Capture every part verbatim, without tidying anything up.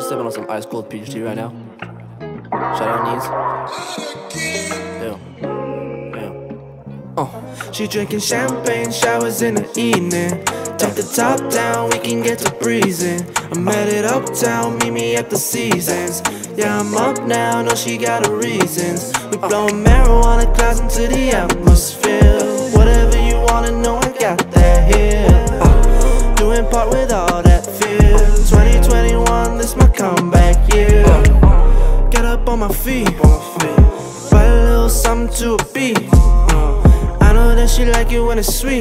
sipping on some ice cold peach tea right now. Shout out Needs. Yeah. Yeah. Uh, she drinking champagne, showers in the evening. Take the top down, we can get to breezing. I'm headed uptown, meet me at the Seasons. Yeah, I'm up now, know she got her reasons. We blowing marijuana clouds into the atmosphere. Whatever you wanna know, I got that here. uh, Doing part with all that fear. Twenty twenty-one, this my comeback year. uh, Get up on my feet, write a little something to a beat. uh, I know that she like it when it's sweet.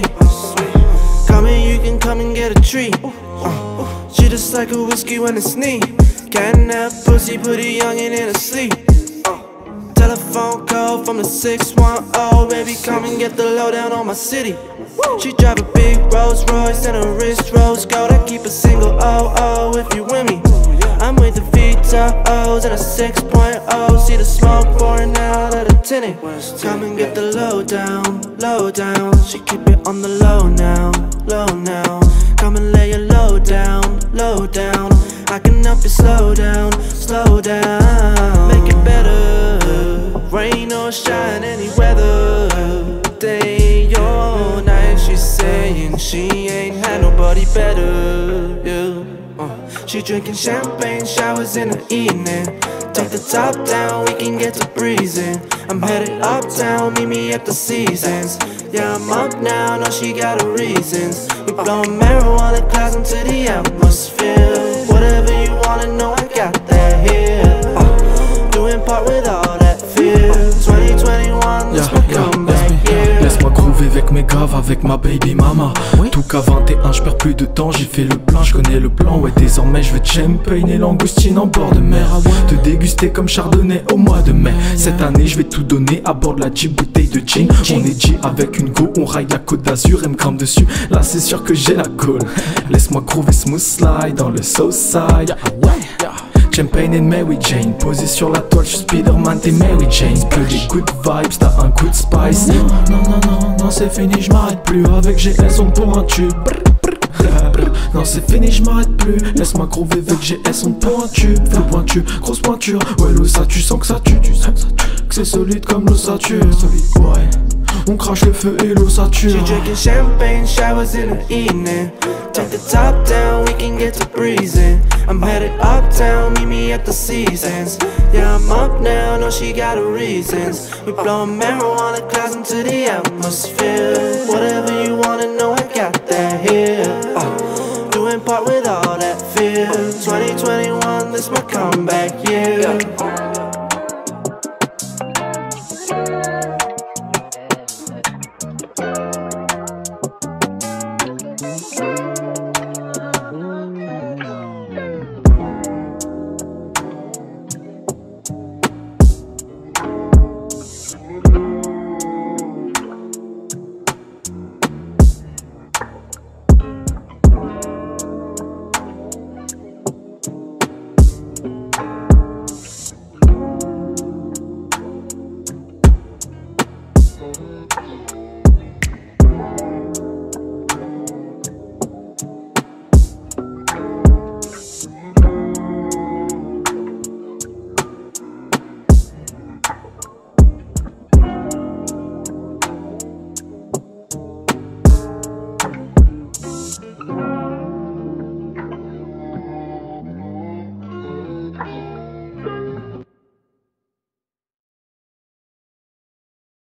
Come in, you can come and get a treat. uh, She just like a whiskey when it's neat. Getting that pussy, put a youngin' in a sleep. uh, Telephone call from the six one zero. Baby, come and get the lowdown on my city. She drive a big Rolls Royce and her wrist rose gold. I keep a single oh oh if you with me. I'm with the Vitos and a six point oh. See the smoke pouring out of the tinted. Come and get the lowdown, lowdown. She keep it on the low now, low now. Come and lay your low down, low down. I can help you slow down, slow down. Make it better, rain or shine, any weather. Day or night, she's saying she ain't had nobody better, yeah. uh, She drinking champagne, showers in the evening. Take the top down, we can get to breezing. I'm headed uptown, meet me at the Seasons. Yeah, I'm up now, know she got her reasons. We blowing marijuana clouds into the atmosphere. Whatever you wanna know, I got that here. uh, Doing part with all that fear. Twenty twenty-one, let's yeah, yeah, comeback year. Laisse-moi groover avec mes gaves, avec ma baby mama. Oui. Tout qu'à vingt et un, j'perds plus de temps, j'ai fait le plein, j'connais le plan. Ouais, désormais j'veux champagne et langoustine en bord de mer. Te déguster comme chardonnay au mois de mai. Cette année j'vais tout donner à bord de la Jeep, bouteille de gin. On est G avec une go, on raille la côte d'Azur et me crame dessus. Là c'est sûr que j'ai la colle. Laisse-moi groover smooth slide dans le Southside. Champagne et Mary Jane, posé sur la toile, j'suis Spiderman, t'es Mary Jane. Que des good vibes, t'as un coup de spice. Non, non, non, non, non, c'est fini, j'm'arrête plus. Avec G S on pour un tube. Non c'est fini, j'm'arrête plus. Laisse-moi groover avec G S on pour un tube. Flow pointu, grosse pointure. Ouais l'eau ça tu sens que ça tue, tu sens que ça tue. Que c'est solide comme l'ossature. Solide, ouais. On crache le feu et l'ossature. She drinking champagne, showers in the evening. Take the top down, we can get to breezing. I'm headed uptown, meet me at the Seasons. Yeah, I'm up now, know she got her reasons. We blowing marijuana clouds into the atmosphere. Whatever you wanna know, I got that here. uh, Doing part with all that fear. Twenty twenty-one, this my comeback year.